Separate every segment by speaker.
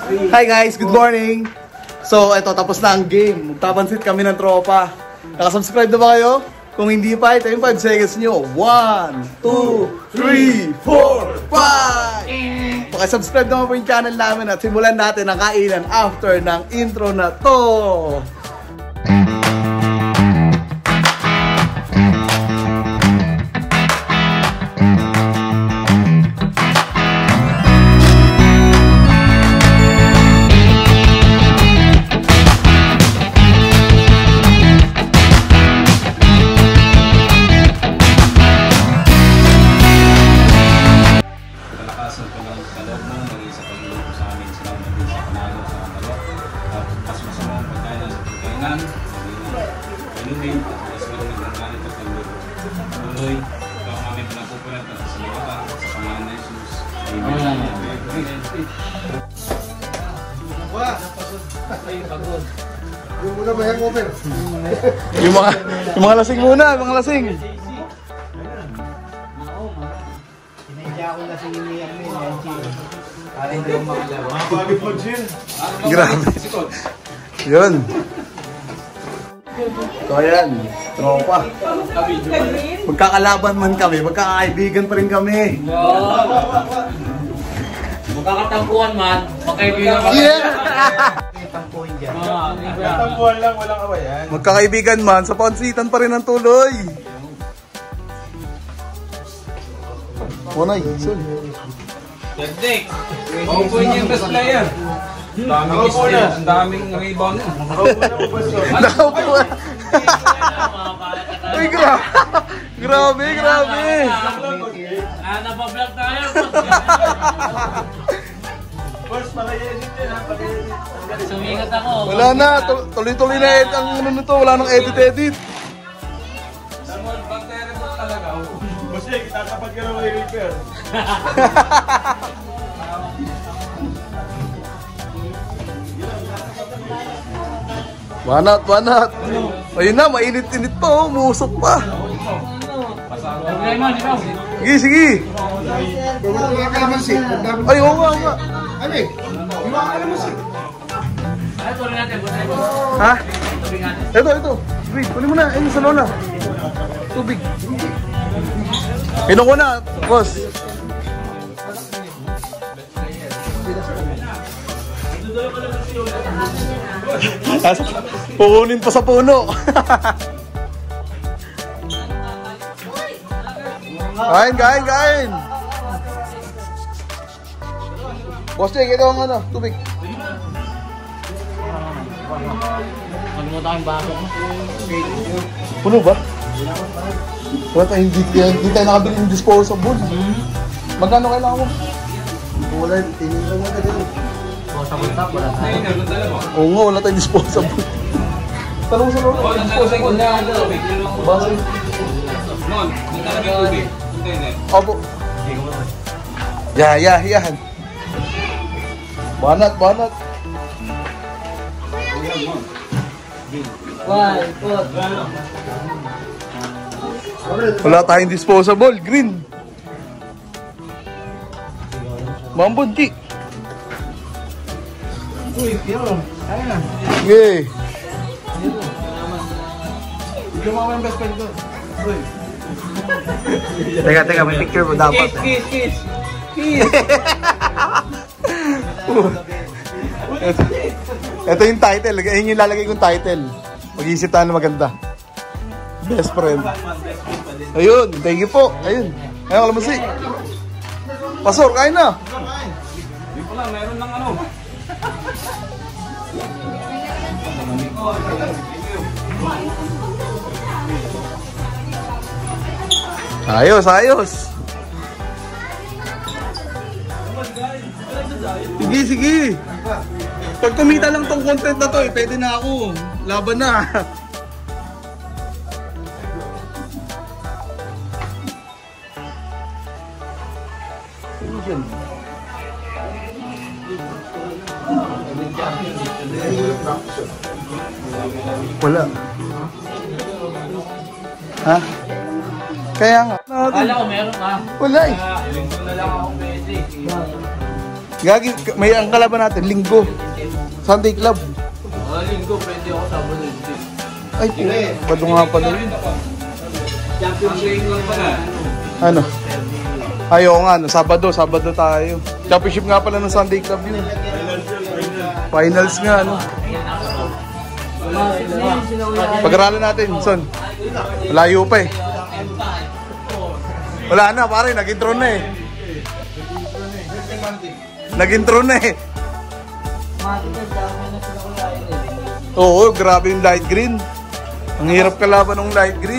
Speaker 1: Hi guys, good morning. So, eto, tapos na ang game. Magtapansit kami ng tropa. Nakasubscribe na ba kayo? Kung hindi pa, ito yung 5 seconds nyo. 1, 2, 3, 4, 5! Pakisubscribe naman po yung channel namin at simulan natin ang kainan after ng intro na to. Yung mga lasing muna, mga lasing. Grabe. Yun. So ayan, tropa. Magkakalaban man kami, magkakaibigan pa rin kami.
Speaker 2: Magkakatampuan man, magkaibigan pa rin.
Speaker 3: Magkatampuan lang, walang awayan.
Speaker 1: Magkakaibigan man, sa pansitan pa rin ang tuloy. Wanay, son.
Speaker 2: Yandik! Maupo niya yung best player. Daming steal, ang daming rebound.
Speaker 1: Nakaupo. Uy, grabe, grabe.
Speaker 2: Napablog tayo.
Speaker 3: Boss, pag-edit yun ha, pag-edit.
Speaker 2: Sumingat ako.
Speaker 1: Wala na, tuloy-tuloy na edit ang ano nito, wala nang edit-edit.
Speaker 2: Pag-terrible talaga.
Speaker 3: Boss, tatapag ka na may repair.
Speaker 1: Banat. Ayun na, mainit-init pa oh, umusok pa.
Speaker 2: Problema, di ba?
Speaker 1: Sige. Ay, oo nga.
Speaker 3: Ano eh? Iwaka ka naman siya.
Speaker 2: Ay, tuloy natin.
Speaker 1: Ha? Ito. Wait, kunin mo na. Ayun sa lola. Tubig. Inom ko na, boss. Pukunin pa sa puno. Kain. Boss, ito ang ano, tubig.
Speaker 2: Magmuta kang baso.
Speaker 1: Puno ba? Wala tayo, hindi tayo nakabili ng disposable. Magkano kailangan mo? Wala, tinignan mo ka din.
Speaker 2: Disposable tap, wala tayo.
Speaker 1: Oo nga, wala tayong disposable. Tanong sa loob.
Speaker 2: Disposable na.
Speaker 1: Baso.
Speaker 2: Non, hindi talaga yung tubig.
Speaker 1: Opo. Yan. Banat. Wala tayong disposable. Green. Mambunti. Okay.
Speaker 3: Ikaw mga yung best friend ko.
Speaker 1: Teka, may picture mo dapat.
Speaker 2: Kiss.
Speaker 1: Ito yung title. Ayun yung lalagay kong title. Mag-iisip tayo na maganda. Best friend. Ayun, thank you po. Ayun, kalamansi. Pasor, kain na.
Speaker 2: Hindi ko lang, meron ng ano.
Speaker 1: Ayos. Sige. Pag kumita lang tong content na to, pwede na ako. Laban na. Wala. Ha? Kaya nga.
Speaker 2: Akala ko meron ka.
Speaker 1: Wala eh.
Speaker 2: Linggo na lang ako pwede.
Speaker 1: Gagi, may ang kalaban natin, Linggo. Sunday Club.
Speaker 2: Linggo, pwede ako Sabado.
Speaker 1: Ay, pado nga pala.
Speaker 2: Championship lang pala.
Speaker 1: Ano? Ayaw nga, Sabado tayo. Championship nga pala ng Sunday Club yun. Finals nga, ano. Pag-aralan natin, son. Malayo pa eh. Wala na, pare, nag-intro na eh. Nag-intro na eh. Oo, grabe yung light green. Ang hirap kalaban ng light green.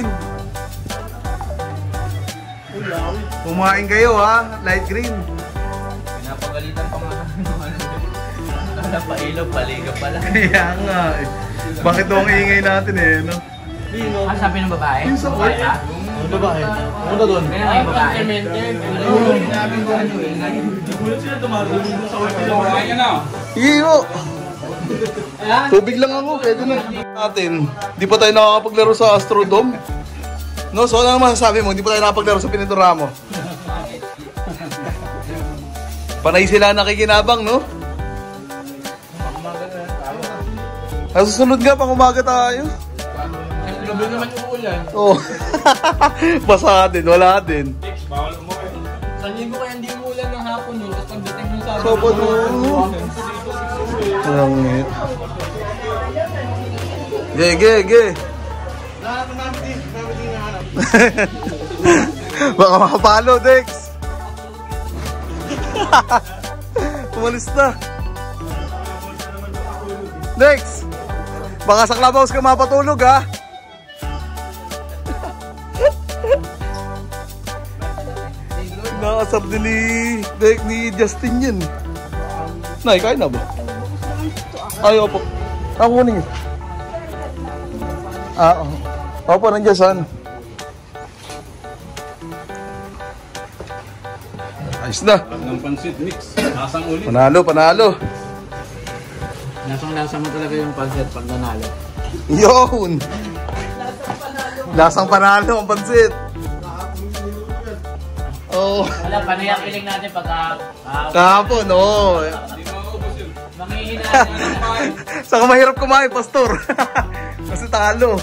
Speaker 1: Kumain kayo ha, light green.
Speaker 2: Pinapagalitan pa nga. Napailaw, paliga pala.
Speaker 1: Kaya nga eh. Bakit daw ang ingay natin eh, no?
Speaker 2: Sabi ng babae?
Speaker 1: Yung sa babae?
Speaker 3: Ano ba eh? Ano doon?
Speaker 2: Ay, babae.
Speaker 3: Gulat sila tumatulog sa hotel.
Speaker 1: Iyo! Tubig lang ako, pwede na. Natin, di pa tayo nakakapaglaro sa Astrodome. No, so ano naman sabi mo, di pa tayo nakapaglaro sa Pinedoramo. Panay sila nakikinabang, no? Nasusunod nga pang umaga tayo.
Speaker 2: Gabi naman yung ulan.
Speaker 1: Oo. Basa din, wala din.
Speaker 2: Sa linggo kaya hindi mo ulan ng hapon yun. Tapos pagdating mo sa
Speaker 1: Sopo no. Langit. Ge. Baka makapalo, Dex. Umalis na. Dex, baka sa clubhouse ka mapatulog ha. Nakasap din ni Justin yun. Nay, kain na ba? Ay, opo. Ako kunin. Opo, nandiyan saan? Ayos na.
Speaker 2: ng pansit mix. Lasang ulit.
Speaker 1: Panalo.
Speaker 2: Lasang-lasa mo talaga yung pansit pag nanalo.
Speaker 1: Yun! Lasang panalo ang pansit. Oh.
Speaker 2: Wala, panayak iling natin pag
Speaker 1: Kahapon, oo.
Speaker 2: manghihinaan natin.
Speaker 1: Saka mahirap kumain, pastor. Kasi talo.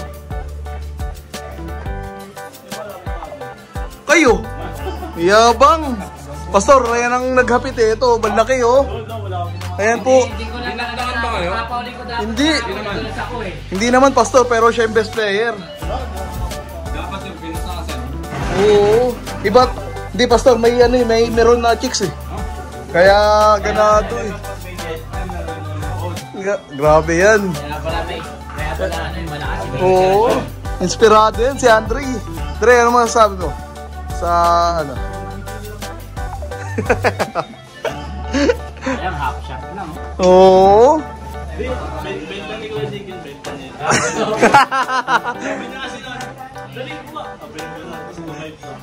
Speaker 1: Kayo? Yabang. Pastor, ayan ang naghapit eh. Ito, malaki oh. Ayan po.
Speaker 2: Hindi ko na naman ba kayo? Papauli ko dapat.
Speaker 1: Hindi.
Speaker 2: Ako eh.
Speaker 1: Hindi naman pastor, pero siya yung best player.
Speaker 2: Dapat yung pinasasan.
Speaker 1: Oo. Iba, hindi pastor, may ano eh, may meron na chicks eh. Kaya ganado eh. Grabe yan.
Speaker 2: Kaya pala ano yung malakas.
Speaker 1: Oo. Inspirado yan si Andre. Dre, ano masasabi mo? Sa ano?
Speaker 2: Ayan, half shot lang.
Speaker 1: Oo.
Speaker 3: Benta ni Kuya Dick yung benta niya. Sabi niya kasi na, dali ko ba? Benta na, kasi hype na.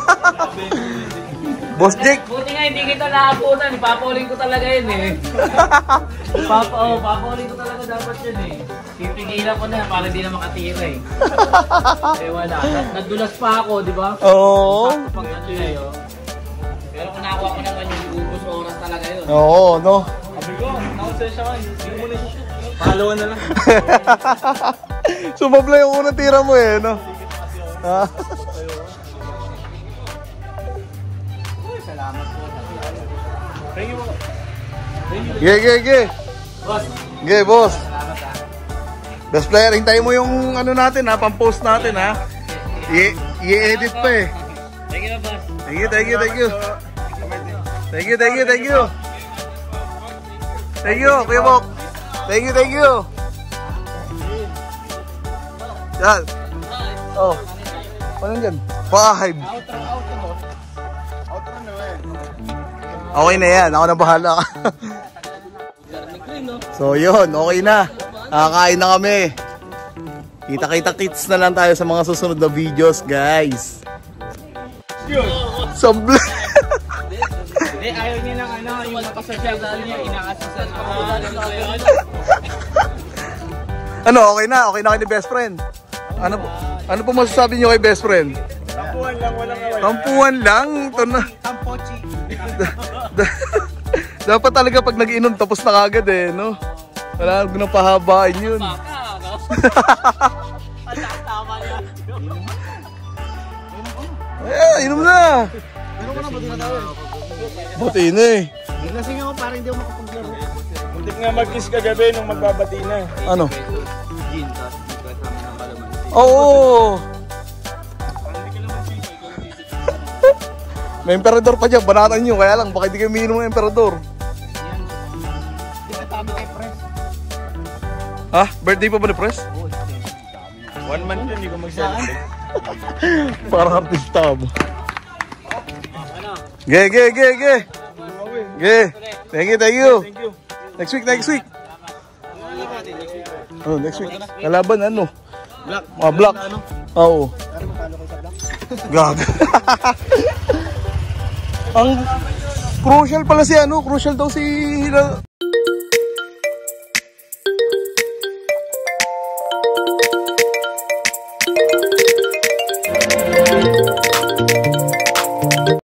Speaker 1: Boss Jake.
Speaker 2: Buti nga hindi kita naabutan. Papauling ko talaga yun eh. Papauling ko talaga dapat yun eh. Pipigilan ko na para hindi na makatira eh. Wala. Nadulas pa ako, di ba?
Speaker 1: Oo.
Speaker 2: Pag ano yun. Pero kung nakuha ko naman yung ubus oras talaga yun.
Speaker 1: Oo, no?
Speaker 3: Sabi ko, nakonsensya ka, hindi mo na shoot. Pangalawa na lang.
Speaker 1: Sumabla yung unang tira mo eh, no? Ah.
Speaker 2: Salamat po.
Speaker 3: Thank you po.
Speaker 1: Ge.
Speaker 2: Boss.
Speaker 1: Ge, boss.
Speaker 2: Salamat ha.
Speaker 1: Best player, hintayin mo yung ano natin ha, pang-post natin ha. I-edit pa eh.
Speaker 2: Thank you, boss.
Speaker 1: Thank you. Thank you, Kuya Bok. Thank you. Yan. Oh. Ano dyan? 5. Okay na yan. Ako na bahala. So yun, okay na. Nakakain na kami. Kita-kita kits na lang tayo sa mga susunod na videos, guys. Sambla.
Speaker 2: Hindi, ayaw niya lang ano, yung makasosyal niya, inaasisan ako.
Speaker 1: Ano, okay na kayo ni best friend. Ano po masasabi niyo kay best friend?
Speaker 3: Tampuhan lang, walang away.
Speaker 1: Tampuhan lang. Ito na.
Speaker 3: Tampochi.
Speaker 1: Dapat talaga pag nag-inom tapos na kagad eh, no? Wala nang pahabain yun.
Speaker 2: Baka, no? Tama niya.
Speaker 1: Eh, inom na! Bati na eh.
Speaker 4: Lasing ako parang hindi ako makapaglaro.
Speaker 3: Muntik nga mag-kiss kagabi nung magbabati na.
Speaker 1: Ano? Oo! May emperador pa dyan, banatan nyo. Kaya lang, baka hindi kayo minum ng emperador.
Speaker 4: Hindi ka tama kay Press.
Speaker 1: Ha? Birthday pa ba ni Press?
Speaker 3: 1 month yun, hindi ko mag-celebrate.
Speaker 1: Parang artista mo. Ge. Thank you.
Speaker 3: Thank you.
Speaker 1: Next week. Oh, next week. Kalaban ano?
Speaker 4: Black.
Speaker 1: Mga black. Oo.
Speaker 4: Pero magkano kayo sa Black?
Speaker 1: Gag. Ang crucial pala si ano, crucial daw si